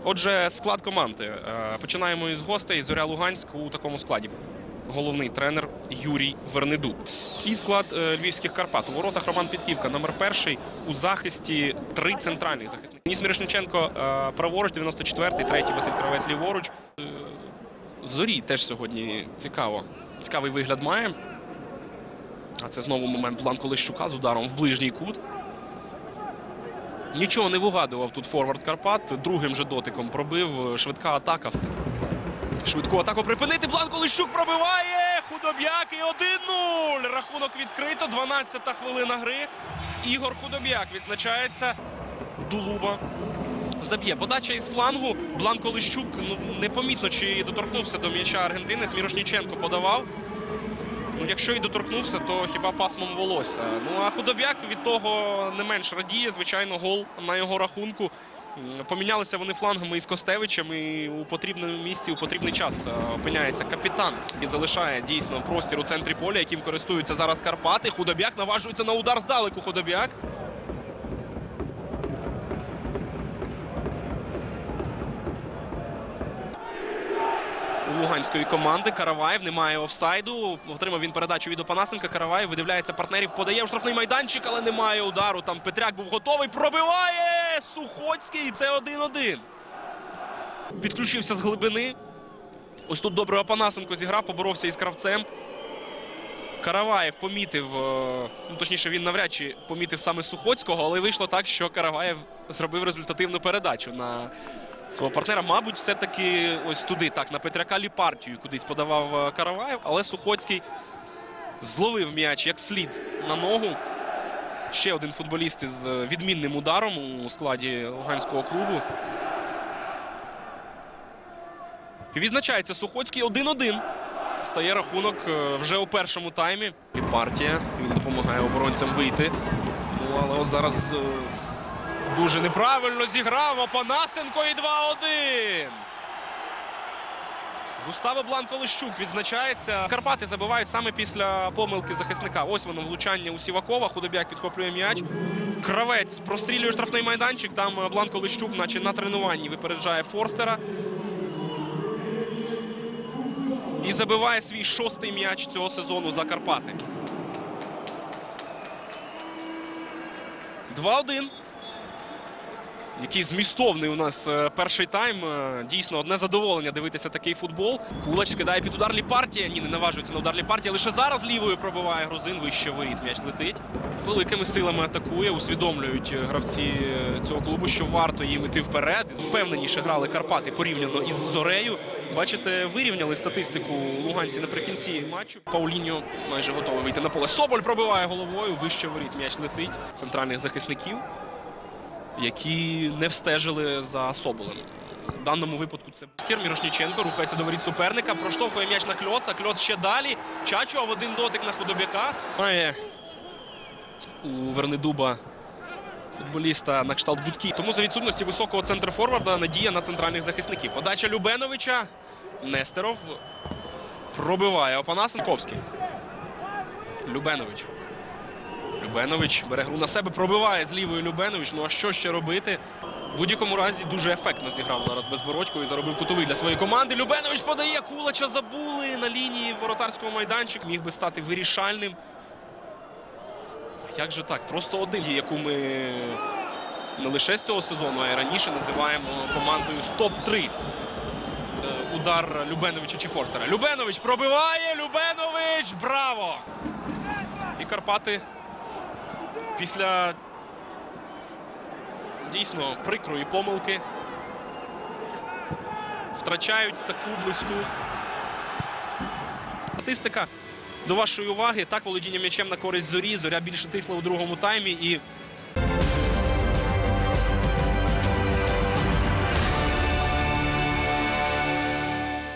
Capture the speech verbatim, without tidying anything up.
Отже, склад команди. Починаємо із гостей. Зоря Луганськ у такому складі. Головний тренер Юрій Вернедуб. І склад Львівських Карпат. У воротах Роман Підківка, номер перший. У захисті три центральних захисники. Ніс Мірошниченко праворуч, дев'яносто четвертий, третій Василь Кравець ліворуч. Зорі теж сьогодні цікаво. Цікавий вигляд має. А це знову момент Бланко Лещука з ударом в ближній кут. Нічого не вигадував тут форвард Карпат. Другим же дотиком пробив. Швидка атака. Швидку атаку припинити. Бланко Лещук пробиває. Худоб'як і один нуль. Рахунок відкрито. дванадцята хвилина гри. Ігор Худоб'як відзначається. Дулуба заб'є. Подача із флангу. Бланко Лещук, ну, непомітно, чи доторкнувся до м'яча Аргентини. Мірошниченко подавав. Ну, якщо і доторкнувся, то хіба пасмом волосся. Ну, а Худоб'як від того не менш радіє. Звичайно, гол на його рахунку. Помінялися вони флангами із Костевичем, і у потрібному місці, у потрібний час опиняється капітан. І залишає дійсно простір у центрі поля, яким користуються зараз Карпати. Худоб'як наважується на удар здалеку. Худоб'як. У луганської команди Караваєв, немає офсайду. Отримав він передачу від Опанасенка. Караваєв видивляється партнерів, подає у штрафний майданчик, але немає удару. Там Петряк був готовий, пробиває Сухоцький, і це один один. Підключився з глибини. Ось тут добре Опанасенко зіграв, поборовся із Кравцем. Караваєв помітив, ну точніше він навряд чи помітив саме Сухоцького, але вийшло так, що Караваєв зробив результативну передачу на свого партнера. Мабуть, все-таки ось туди, так, на Петряка Ліпартію кудись подавав Караваєв, але Сухоцький зловив м'яч як слід на ногу. Ще один футболіст із відмінним ударом у складі луганського клубу. І відзначається Сухоцький один один. Стає рахунок вже у першому таймі. Ліпартія, він допомагає оборонцям вийти. Ну, але от зараз дуже неправильно зіграв Опанасенко і два один. Густаво Бланко Лещук відзначається. Карпати забивають саме після помилки захисника. Ось воно влучання у Сівакова. Худоб'як підхоплює м'яч. Кравець прострілює штрафний майданчик. Там Бланко Лещук, наче на тренуванні, випереджає Форстера. І забиває свій шостий м'яч цього сезону за Карпати. два один. Який змістовний у нас перший тайм. Дійсно, одне задоволення дивитися такий футбол. Кулач скидає під удар Ліпартія. Ні, не наважується на удар Ліпартія. Лише зараз лівою пробиває грузин. Вище воріт м'яч летить. Великими силами атакує. Усвідомлюють гравці цього клубу, що варто їм іти вперед. Впевненіше грали Карпати порівняно із Зорею. Бачите, вирівняли статистику луганці наприкінці матчу. Пауліньо майже готовий вийти на поле. Соболь пробиває головою. Вище воріт м'яч летить. Центральних захисників, які не встежили за Соболем. В даному випадку це Сір. Мірошниченко рухається до воріт суперника, проштовхує м'яч на Кльоца. Кльоц ще далі. Чачуа в один дотик на Худоб'яка. Має у Вернедуба футболіста на кшталт Будки. Тому за відсутності високого центрфорварда надія на центральних захисників. Подача Любеновича. Нестеров пробиває Опанасенковський. Любенович. Любенович бере гру на себе, пробиває з лівої Любенович. Ну а що ще робити? В будь-якому разі дуже ефектно зіграв зараз Безбородько і заробив кутовий для своєї команди. Любенович подає, Кулача забули на лінії воротарського майданчика. Міг би стати вирішальним. Як же так? Просто один, яку ми не лише з цього сезону, а й раніше називаємо командою з топ три. Удар Любеновича чи Форстера. Любенович пробиває, Любенович! Браво! І Карпати після дійсно прикрої помилки втрачають таку близьку. Статистика до вашої уваги. Так, володіння м'ячем на користь Зорі. Зоря більше тисла у другому таймі і